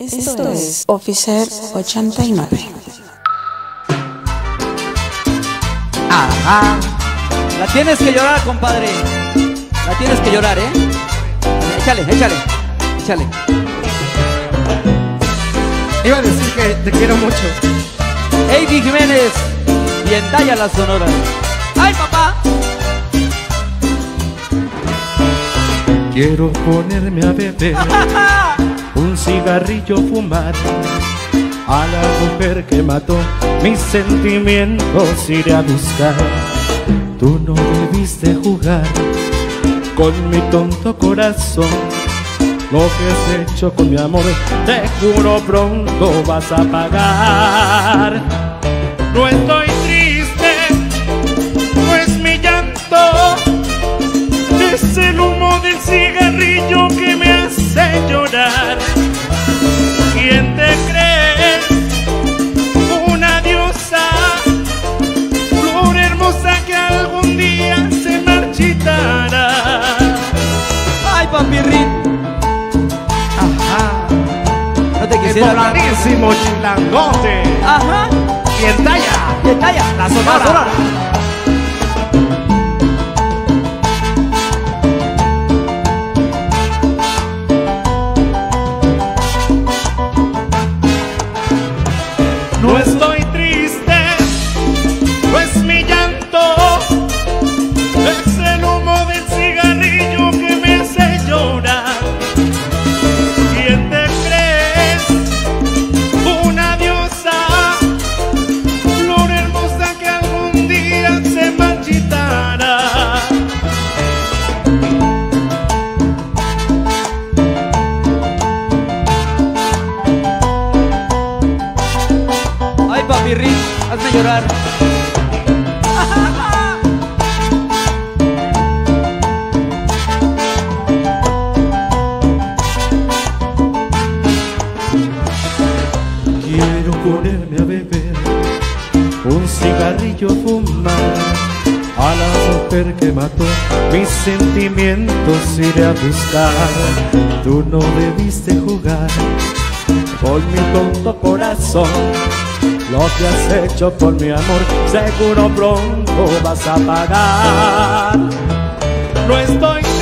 Esto es Officer 89. Ajá. La tienes que llorar, compadre. La tienes que llorar, ¿eh? Échale, échale, échale. Iba a decir que te quiero mucho. Heidi Jiménez y en Talla la Sonora. ¡Ay, papá! Quiero ponerme a beber, un cigarrillo fumar, a la mujer que mató mis sentimientos iré a buscar. Tú no debiste jugar con mi tonto corazón. Lo que has hecho con mi amor, te juro pronto vas a pagar. No estoy triste, no es mi llanto, es el humo del cigarrillo que me hace llorar. ¿Quién te crees? Una diosa, flor hermosa que algún día se marchitará. ¡Ay, papirrín! Ajá. No te El quisiera... pobladísimo chilangote. Ajá. Y en Talla, Y en Talla la Sonora. No estoy triste, no es mi llanto, es el humo del cigarrillo que me hace llorar. ¿Quién te crees? Una diosa, flor hermosa que algún día se marchitará. ¡Ay, papirrín! Hazme llorar. Quiero ponerme a beber, un cigarrillo fumar, a la mujer que mató mis sentimientos iré a buscar. Tú no debiste jugar con mi tonto corazón. Lo que has hecho por mi amor, seguro pronto vas a pagar. No estoy